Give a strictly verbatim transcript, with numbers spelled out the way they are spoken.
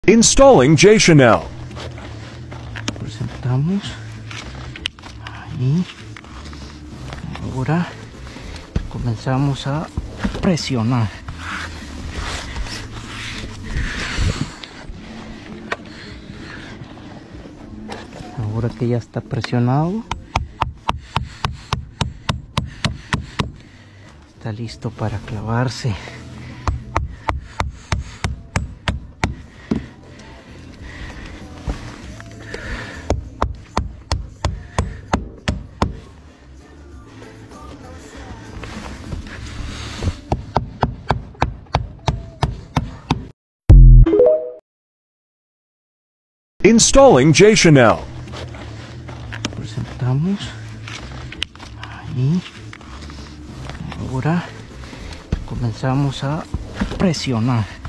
Installing J Chanel. Presentamos ahí. Ahora comenzamos a presionar. Ahora que ya está presionado, está listo para clavarse. Installing J Chanel. Presentamos ahí. Ahora comenzamos a presionar.